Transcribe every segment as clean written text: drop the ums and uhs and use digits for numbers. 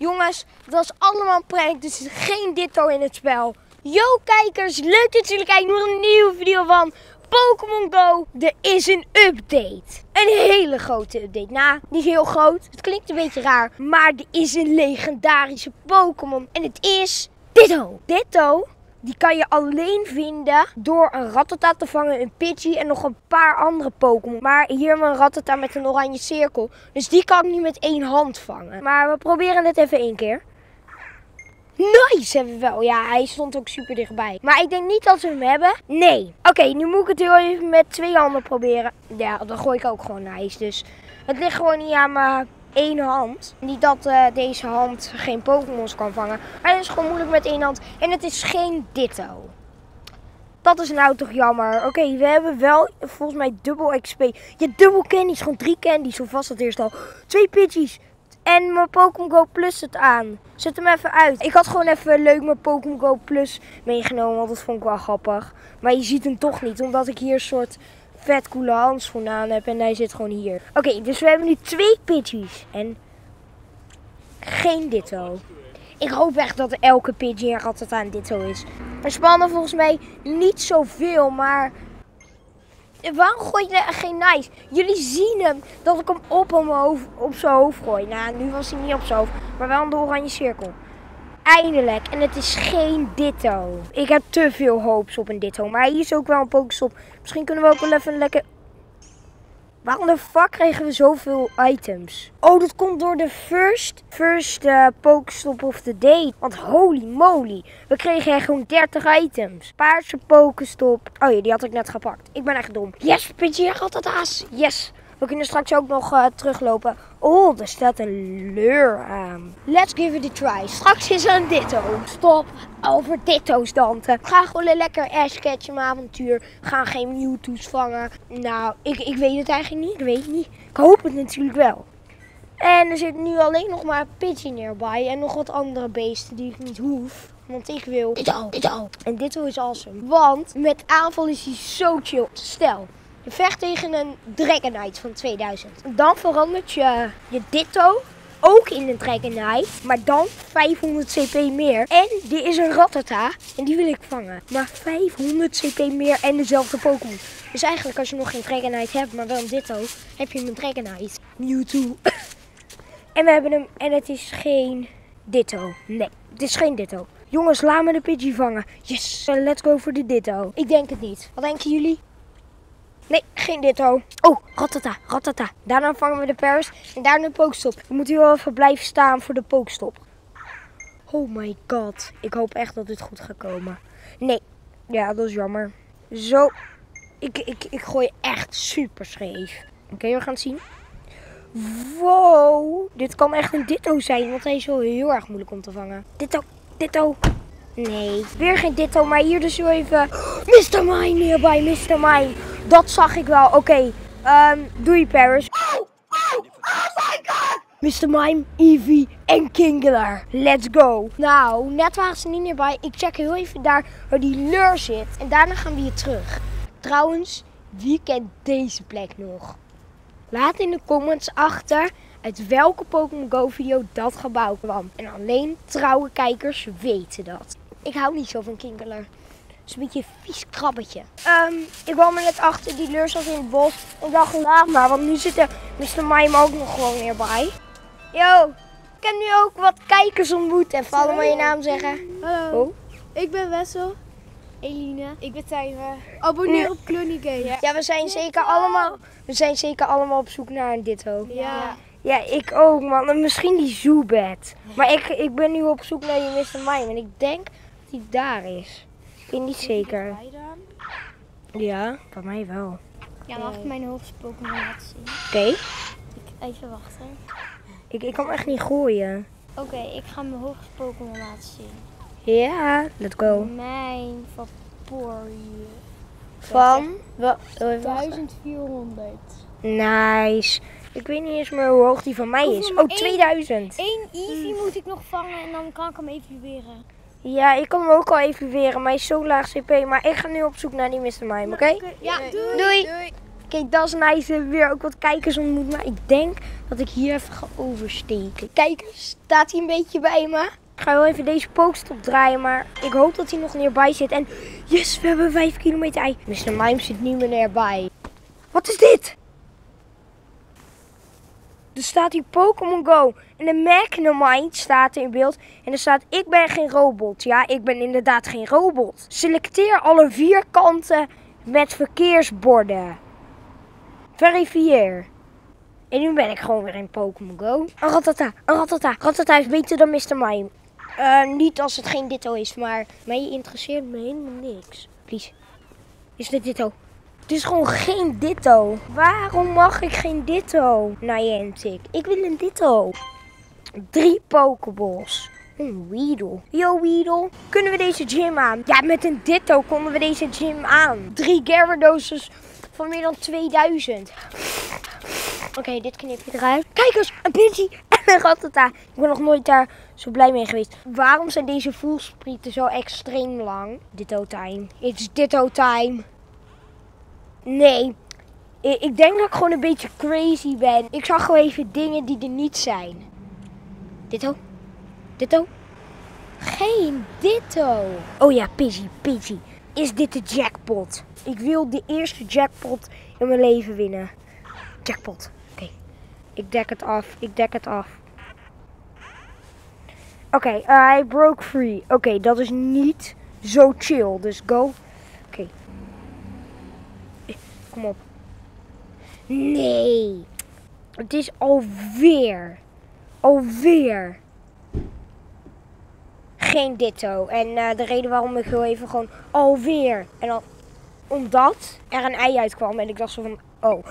Jongens, dat was allemaal een prank, dus er is geen Ditto in het spel. Yo kijkers, leuk dat jullie kijken naar een nieuwe video van Pokémon Go. Er is een update. Een hele grote update. Nou, niet heel groot. Het klinkt een beetje raar. Maar er is een legendarische Pokémon. En het is Ditto. Ditto, die kan je alleen vinden door een Rattata te vangen, een Pidgey en nog een paar andere Pokémon. Maar hier hebben we een Rattata met een oranje cirkel. Dus die kan ik niet met één hand vangen. Maar we proberen het even één keer. Nice hebben we wel. Ja, hij stond ook super dichtbij. Maar ik denk niet dat we hem hebben. Nee. Oké, nu moet ik het heel even met twee handen proberen. Ja, dan gooi ik ook gewoon nice. Dus het ligt gewoon niet aan mijn één hand. Niet dat deze hand geen Pokémons kan vangen. Maar het is gewoon moeilijk met één hand. En het is geen Ditto. Dat is nou toch jammer. Oké, we hebben wel volgens mij dubbel XP. Ja, dubbel candies. Gewoon 3 candies. Zo vast het eerst al. 2 Pidgeys. En mijn Pokémon Go Plus het aan. Zet hem even uit. Ik had gewoon even leuk mijn Pokémon Go Plus meegenomen. Want dat vond ik wel grappig. Maar je ziet hem toch niet. Omdat ik hier een soort vet coole handschoen aan heb. En hij zit gewoon hier. Oké, dus we hebben nu 2 Pidgeys. En geen Ditto. Ik hoop echt dat elke Pidgey en Rattata een Ditto is. Er spannen volgens mij niet zoveel. Maar waarom gooi je geen nice? Jullie zien hem dat ik hem op zijn hoofd gooi. Nou, nu was hij niet op zijn hoofd, maar wel aan de oranje cirkel. Eindelijk. En het is geen Ditto. Ik heb te veel hopes op een Ditto. Maar hier is ook wel een Pokestop. Misschien kunnen we ook wel even een lekker... Waarom de fuck kregen we zoveel items? Oh, dat komt door de first Pokestop of the day. Want holy moly. We kregen echt gewoon 30 items. Paarse Pokestop. Oh ja, die had ik net gepakt. Ik ben echt dom. Yes, Pidgey gaat dat aas. Yes. We kunnen straks ook nog teruglopen. Oh, er staat een leur aan. Let's give it a try. Straks is er een Ditto. Stop over Ditto's danten. Ga gewoon een lekker Ash Ketchum avontuur. Ga geen Mewtwo's vangen. Nou, ik weet het eigenlijk niet. Ik weet het niet. Ik hoop het natuurlijk wel. En er zit nu alleen nog maar Pidgey neerbij. En nog wat andere beesten die ik niet hoef. Want ik wil Ditto. En Ditto is awesome. Want met aanval is hij zo chill. Stel, je vecht tegen een Dragonite van 2000. Dan verandert je Ditto ook in een Dragonite. Maar dan 500 CP meer. En er is een Rattata. En die wil ik vangen. Maar 500 CP meer en dezelfde Pokémon. Dus eigenlijk als je nog geen Dragonite hebt, maar wel een Ditto, heb je een Dragonite. Mewtwo. En we hebben hem. En het is geen Ditto. Nee, het is geen Ditto. Jongens, laat me de Pidgey vangen. Yes, let's go voor de Ditto. Ik denk het niet. Wat denken jullie? Nee, geen Ditto. Oh, Rattata. Daarna vangen we de Paris en daarna de Pokestop. We moeten hier wel even blijven staan voor de Pokestop. Oh my god. Ik hoop echt dat dit goed gaat komen. Nee. Ja, dat is jammer. Zo. Ik gooi echt super scheef. Oké, we gaan het zien. Wow. Dit kan echt een Ditto zijn, want hij is wel heel erg moeilijk om te vangen. Ditto. Nee, weer geen Ditto, maar hier dus zo even Mr. Mime neerbij, Mr. Mime. Dat zag ik wel. Oké, doei Paris. Oh my god. Mr. Mime, Eevee en Kingler. Let's go. Nou, net waren ze niet neerbij. Ik check heel even daar waar die leur zit. En daarna gaan we hier terug. Trouwens, wie kent deze plek nog? Laat in de comments achter uit welke Pokémon Go video dat gebouw kwam. En alleen trouwe kijkers weten dat. Ik hou niet zo van Kingler. Het is een beetje een vies krabbetje. Ik kwam er net achter, die leur zat in het bos. Ik dacht, laat maar, want nu zit er Mr. Mime ook nog gewoon weer bij. Yo, ik heb nu ook wat kijkers ontmoet. Even allemaal je naam zeggen. Hallo, Oh. ik ben Wessel. Eline. Ik ben Tijmen. Abonneer op Cluny Games. Ja, we zijn zeker allemaal op zoek naar een Ditto. Ja. Ja, ik ook man. En misschien die Zubat. Maar ik ben nu op zoek naar die Mr. Mime. En ik denk dat hij daar is. Ik weet niet zeker. Ja, bij mij wel. Ja, mag ik mijn hoogste Pokémon laten zien? Oké. Even wachten. Ik kan hem echt niet gooien. Oké, ik ga mijn hoogste Pokémon laten zien. Ja, let's go. Mijn Vaporeon. Van? 1400. Nice. Ik weet niet eens meer hoe hoog die van mij is. Oh, 2000. 1 Eevee moet ik nog vangen en dan kan ik hem evalueren. Ja, ik kan hem ook al evalueren, maar hij is zo laag CP. Maar ik ga nu op zoek naar die Mr. Mime, oké? Ja, Doei. Oké, dat is nice. We hebben weer ook wat kijkers ontmoet. Maar ik denk dat ik hier even ga oversteken. Kijkers, staat hij een beetje bij me? Ik ga wel even deze pokestop draaien, maar ik hoop dat hij nog neerbij zit. En yes, we hebben 5 kilometer ei. Mr. Mime zit niet meer neerbij. Wat is dit? Er staat hier Pokémon Go. En de Magnemite staat er in beeld. En er staat, ik ben geen robot. Ja, ik ben inderdaad geen robot. Selecteer alle vierkanten met verkeersborden. Verifieer. En nu ben ik gewoon weer in Pokémon Go. Een Rattata, een Rattata. Rattata is beter dan Mr. Mime. Niet als het geen Ditto is, maar mij interesseert me helemaal niks. Please. Is dit Ditto? Het is gewoon geen Ditto. Waarom mag ik geen Ditto? Niantic. Ik wil een Ditto. 3 Pokéballs. Een Weedle. Yo Weedle. Kunnen we deze gym aan? Ja, met een Ditto konden we deze gym aan. 3 Gyarados van meer dan 2000. Oké, dit knip je eruit. Kijk eens, een Pidgey en een Rattata. Ik ben nog nooit daar zo blij mee geweest. Waarom zijn deze voelsprieten zo extreem lang? Ditto time. It's Ditto time. Nee, ik denk dat ik gewoon een beetje crazy ben. Ik zag gewoon even dingen die er niet zijn. Ditto? Ditto? Geen Ditto. Oh ja, Pidgey. Is dit de jackpot? Ik wil de eerste jackpot in mijn leven winnen. Jackpot. Oké. Ik dek het af. Oké, I broke free. Oké, dat is niet zo chill. Dus go. Oké. Kom op. Nee. Het is alweer. Geen Ditto. En de reden waarom ik heel even gewoon alweer. En dan omdat er een ei uitkwam. En ik dacht zo van, oh.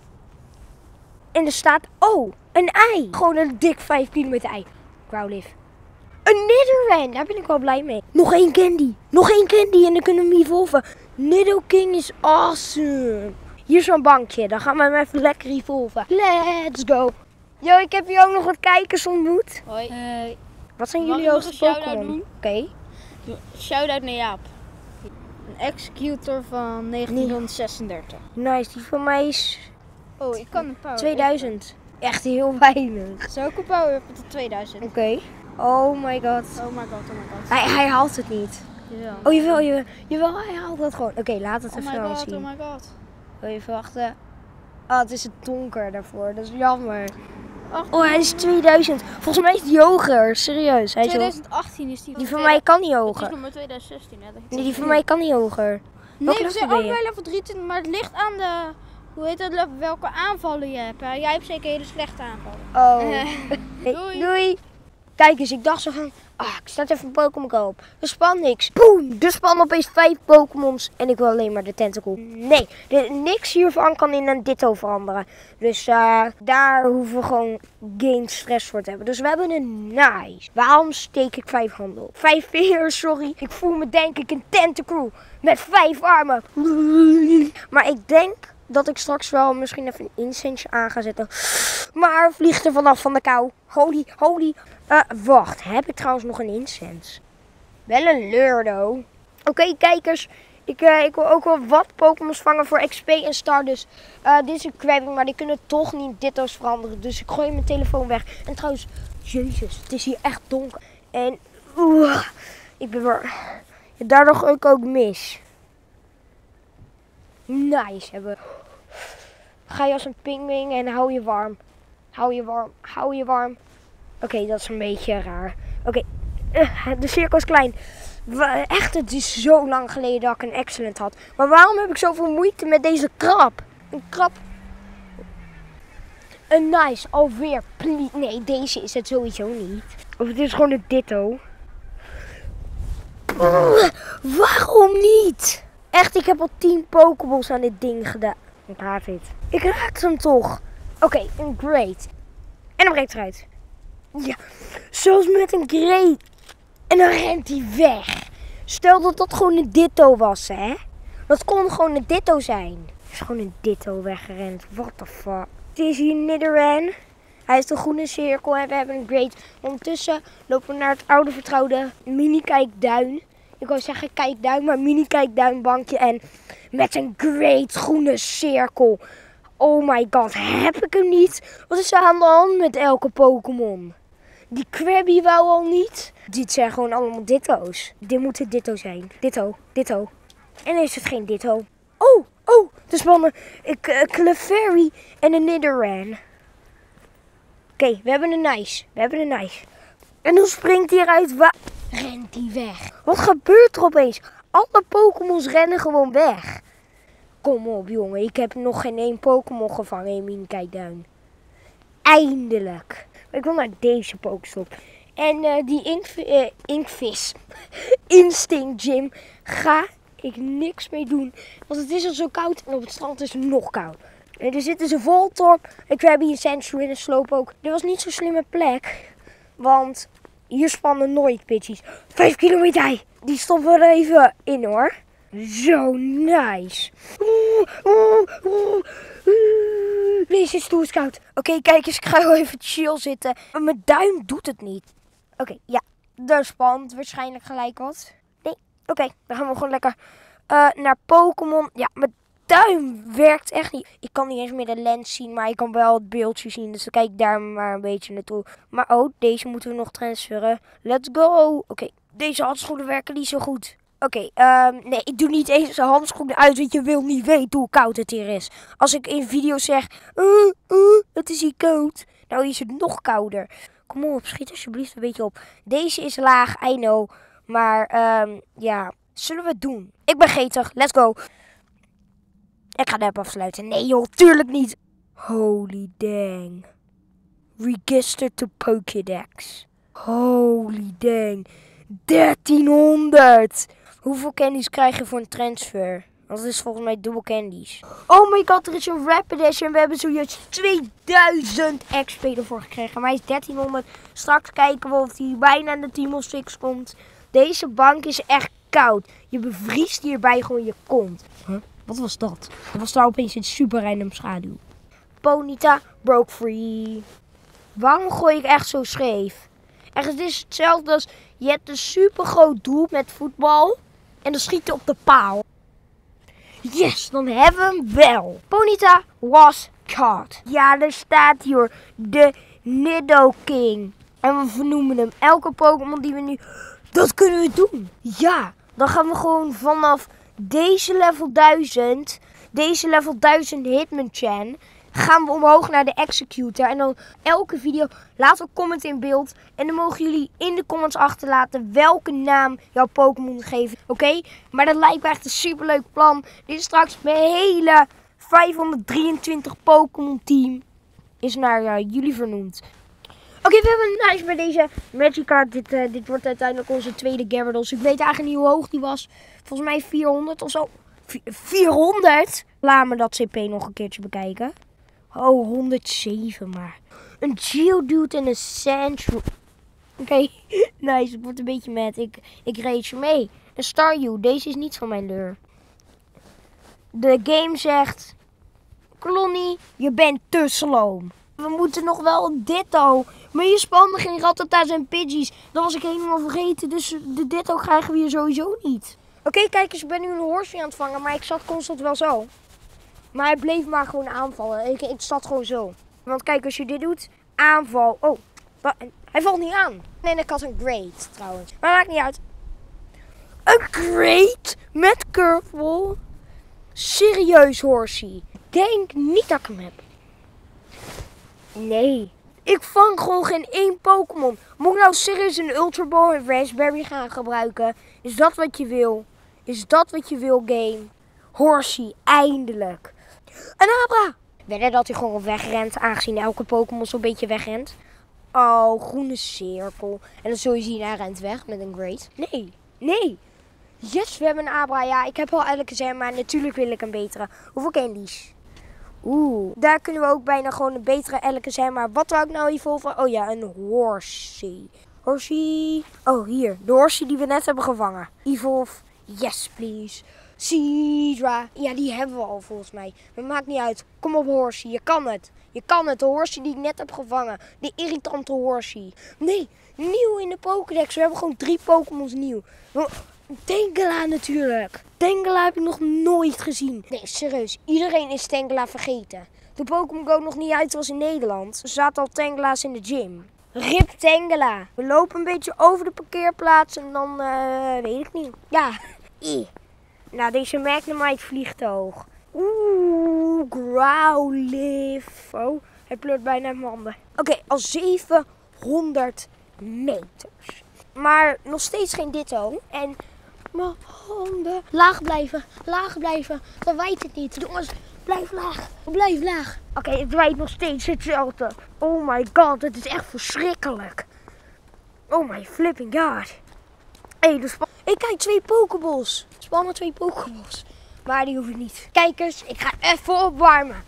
En er staat, oh, een ei. Gewoon een dik 5 kilometer ei. Growlithe. Een Nidoran, daar ben ik wel blij mee. Nog één candy en dan kunnen we hem evolven. Nidoking is awesome. Hier is zo'n bankje, dan gaan we hem even lekker evolven. Let's go. Yo, ik heb hier ook nog wat kijkers ontmoet. Hoi. Wat zijn Mag jullie ik nog hoogste een shout-out Pokémon? doen? Oké. Shout-out naar Jaap. Een executor van 1936. Nice, die van mij is Oh, ik kan een power. 2000. Echt heel weinig. Zou ik een power up tot 2000? Oké. Oh my god. Oh my god. Hij haalt het niet. Jawel. Oh, jawel, hij haalt het gewoon. Oké, laat het even dan zien. Oh my god. Wil je even wachten? Oh, het is het donker daarvoor. Dat is jammer. Ach, Oh, hij is 2000. Volgens mij is die hoger. Serieus. Hij is 2018 is die. die van mij kan niet Het is hoger. nog maar 2016. Hè? Nee, die van mij kan niet hoger. Nee, Welke we level zijn ben je? allebei level 23, maar het ligt aan de... Hoe heet dat? Welke aanvallen je hebt. Hè? Jij hebt zeker hele slechte aanvallen. Oh. Hey, Doei. doei. Kijk eens, ik dacht zo van, ik start even een Pokémon Go op. Er span niks. Boom! Er spannen opeens 5 Pokémons en ik wil alleen maar de tentacle. Nee, niks hiervan kan in een Ditto veranderen. Dus daar hoeven we gewoon geen stress voor te hebben. Dus we hebben een nice. Waarom steek ik 5 handen op? 5 vingers, sorry. Ik voel me denk ik een tentacle met 5 armen. Maar ik denk dat ik straks wel misschien even een incense aan ga zetten. Maar vliegt er vanaf van de kou. Holy. Wacht, heb ik trouwens nog een incense? Wel een leurdo. Oké, kijkers. Ik wil ook wel wat Pokémon's vangen voor XP en Stardust. Dit is een crabbing, maar die kunnen toch niet Ditto's veranderen. Dus ik gooi mijn telefoon weg. En trouwens, jezus, het is hier echt donker. En ik ben weer... Daardoor gooi ik ook mis. Nice hebben. Ga je als een pingwing en hou je warm. Hou je warm. Oké, dat is een beetje raar. Oké, de cirkel is klein. Echt, het is zo lang geleden dat ik een excellent had. Maar waarom heb ik zoveel moeite met deze krab? Een krab. Een nice, alweer. Nee, deze is het sowieso niet. Of het is gewoon een Ditto. Waarom niet? Echt, ik heb al 10 Pokéballs aan dit ding gedaan. Ik haat dit. Ik raakte hem toch. Oké, een Great. En dan breekt eruit. Ja, zoals met een Great. En dan rent hij weg. Stel dat dat gewoon een Ditto was, hè. Dat kon gewoon een Ditto zijn. Het is gewoon een Ditto weggerend. What the fuck. Het is hier Nidoran. Hij is de groene cirkel en we hebben een Great. Ondertussen lopen we naar het oude vertrouwde mini-kijkduin. Ik wou zeggen kijkduin, maar mini-kijkduinbankje. En Met een great groene cirkel. Oh my god, heb ik hem niet? Wat is er aan de hand met elke Pokémon? Die Krabby wou al niet. Dit zijn gewoon allemaal ditto's. Dit moet een ditto zijn. Ditto, ditto. En is het geen ditto. Oh, het is van een Clefairy en een Nidoran. Oké, we hebben een nice. En hoe springt hij eruit? Rent hij weg? Wat gebeurt er opeens? Alle Pokémons rennen gewoon weg. Kom op, jongen. Ik heb nog geen één Pokémon gevangen in mijn kijkduin. Eindelijk. Ik wil naar deze Pokéstop. En die Inkvis. Instinct Gym. Ga ik niks mee doen. Want het is al zo koud en op het strand is het nog koud. En er zitten ze Voltorb. Ik heb hier een Sandshrew in een Slowpoke. Dit was niet zo'n slimme plek. Want hier spannen nooit Pidgeys. 5 kilometer. Die stoppen we er even in hoor. Zo nice. Deze is stoer koud. Oké, kijk eens, ik ga heel even chill zitten. Maar mijn duim doet het niet. Oké, ja. Daar spant waarschijnlijk gelijk wat. Nee, oké, dan gaan we gewoon lekker naar Pokémon. Ja, mijn duim werkt echt niet. Ik kan niet eens meer de lens zien, maar ik kan wel het beeldje zien. Dus dan kijk ik daar maar een beetje naartoe. Maar oh, deze moeten we nog transferen. Let's go. Oké, deze handschoenen werken niet zo goed. Oké, nee, ik doe niet eens de handschoenen uit, want je wil niet weten hoe koud het hier is. Als ik in video's zeg, het is hier koud, nou is het nog kouder. Kom op, schiet alsjeblieft een beetje op. Deze is laag, I know, maar ja, zullen we het doen? Ik ben getig, let's go. Ik ga de app afsluiten. Nee joh, tuurlijk niet. Holy dang. Register to Pokédex. Holy dang. 1300. Hoeveel candies krijg je voor een transfer? Want dat is volgens mij dubbel candies. Oh my god, er is een Rapidash en we hebben zojuist 2000 XP ervoor gekregen. Maar hij is 1300. Straks kijken we of hij bijna aan de Team of Six komt. Deze bank is echt koud. Je bevriest hierbij gewoon je kont. Huh? Wat was dat? Er was daar opeens een super random schaduw. Ponyta broke free. Waarom gooi ik echt zo scheef? Echt, het is hetzelfde als je hebt een super groot doel met voetbal en dan schiet je op de paal. Yes, dan hebben we hem wel. Ponyta was caught. Ja, er staat hier de Nidoking. En we vernoemen hem. Elke Pokémon die we nu... Dat kunnen we doen. Ja, dan gaan we gewoon vanaf deze level 1000, deze level 1000 Hitmonchan, gaan we omhoog naar de Executor. En dan elke video laten we comment in beeld. En dan mogen jullie in de comments achterlaten welke naam jouw Pokémon geven. Oké? Maar dat lijkt me echt een superleuk plan. Dit is straks mijn hele 523 Pokémon team is naar jullie vernoemd. Oké, we hebben een nice bij deze Magikarp. Dit wordt uiteindelijk onze tweede Gyarados. Ik weet eigenlijk niet hoe hoog die was. Volgens mij 400 of zo. 400? Laat me dat CP nog een keertje bekijken. Oh, 107 maar. Een Geodude en een Sandshrew. Oké, nice. Het wordt een beetje mad. Ik rage mee. Een Staryu. Deze is niet van mijn leur. De game zegt... Klonnie, je bent te slow. We moeten nog wel een Ditto. Maar je spande geen Rattata's en Pidgeys. Dat was ik helemaal vergeten. Dus de Ditto krijgen we hier sowieso niet. Oké, kijk eens. Ik ben nu een Horsey aan het vangen. Maar ik zat constant wel zo. Maar hij bleef maar gewoon aanvallen. Ik zat gewoon zo. Want kijk, als je dit doet. Aanval. Oh, hij valt niet aan. Nee, ik had een Great trouwens. Maar maakt niet uit. Een Great met Curveball. Serieus, Horsey. Denk niet dat ik hem heb. Nee. Ik vang gewoon geen één Pokémon. Moet ik nou serieus een Ultra Ball en Raspberry gaan gebruiken? Is dat wat je wil? Is dat wat je wil, game? Horsey, eindelijk. Een Abra! Wedden dat hij gewoon wegrent, aangezien elke Pokémon zo'n beetje wegrent. Oh, groene cirkel. En dan zul je zien, hij rent weg met een Great. Nee. Yes, we hebben een Abra. Ja, ik heb al elke zin, maar natuurlijk wil ik een betere. Hoeveel candies? Oeh, daar kunnen we ook bijna gewoon een betere elke zijn. Maar wat wou ik nou evolven? Oh ja, een Horsey. Horsey. Oh, hier. De Horsey die we net hebben gevangen. Evolve. Yes, please. Seadra. Ja, die hebben we al volgens mij. Maar maakt niet uit. Kom op, Horsey. Je kan het. Je kan het. De Horsey die ik net heb gevangen. De irritante Horsey. Nee, nieuw in de Pokédex. We hebben gewoon 3 Pokémons nieuw. Tengela natuurlijk. Tengela heb ik nog nooit gezien. Nee, serieus. Iedereen is Tengela vergeten. Toen Pokémon Go nog niet uit was in Nederland, zaten al Tengela's in de gym. Rip Tengela. We lopen een beetje over de parkeerplaats en dan weet ik niet. Ja. Nou, deze Magnemite vliegt te hoog. Oeh, Growlithe. Oh, hij pleurt bijna in mijn handen. Oké, al 700 meters. Maar nog steeds geen Ditto. En mijn handen. Laag blijven. Dan waait het niet. Jongens, blijf laag. Oké, het waait nog steeds hetzelfde. Oh my god, het is echt verschrikkelijk. Oh my flipping god. Ik kijk 2 Pokéballs. Spannend 2 Pokéballs. Maar die hoef ik niet. Kijkers, ik ga even opwarmen.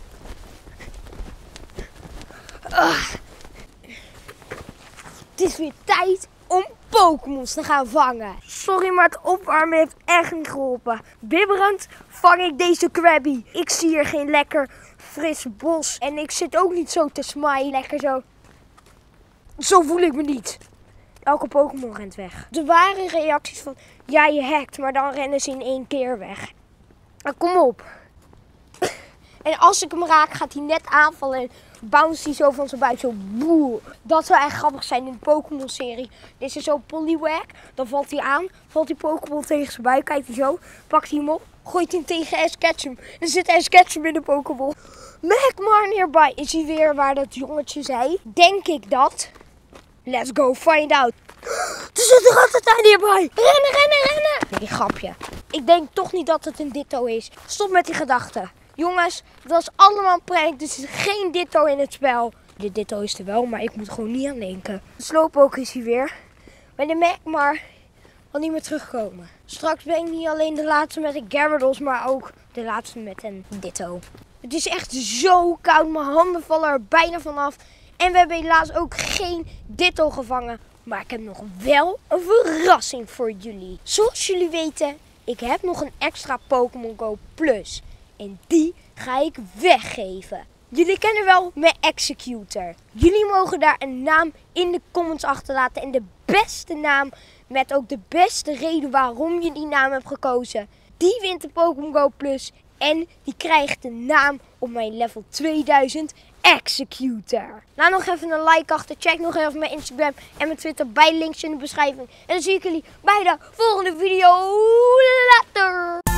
Het is weer tijd om Pokémons te gaan vangen. Sorry, maar het opwarmen heeft echt niet geholpen. Bibberend vang ik deze Krabby. Ik zie hier geen lekker fris bos. En ik zit ook niet zo te smaaien. Lekker zo. Zo voel ik me niet. Elke Pokémon rent weg. Er waren reacties van, ja, je hackt, maar dan rennen ze in 1 keer weg. Nou, kom op. En als ik hem raak, gaat hij net aanvallen en bounce hij zo van zijn buik. Zo boe. Dat zou echt grappig zijn in de Pokémon-serie. Dit is zo'n Poliwag. Dan valt hij aan, valt die Pokémon tegen zijn buik, kijkt hij zo, pakt hij hem op, gooit hij hem tegen Ash Ketchum. En dan zit Ash Ketchum in de Pokéball. Magmar nearby. Is hij weer waar dat jongetje zei? Denk ik dat. Let's go find out. Er zit een Rattata nearby. Rennen. Nee, grapje. Ik denk toch niet dat het een Ditto is. Stop met die gedachten. Jongens, het was allemaal een prank. Dus er is geen Ditto in het spel. De Ditto is er wel, maar ik moet er gewoon niet aan denken. De Slowpoke is hier weer. Maar de Magmar zal niet meer terugkomen. Straks ben ik niet alleen de laatste met een Gyarados, maar ook de laatste met een Ditto. Het is echt zo koud. Mijn handen vallen er bijna vanaf. En we hebben helaas ook geen Ditto gevangen. Maar ik heb nog wel een verrassing voor jullie. Zoals jullie weten, ik heb nog een extra Pokémon Go Plus. En die ga ik weggeven. Jullie kennen wel mijn Executor. Jullie mogen daar een naam in de comments achterlaten. En de beste naam, met ook de beste reden waarom je die naam hebt gekozen, die wint de Pokémon Go Plus. En die krijgt de naam op mijn level 2000 Executor. Laat nog even een like achter. Check nog even mijn Instagram en mijn Twitter bij links in de beschrijving. En dan zie ik jullie bij de volgende video. Later!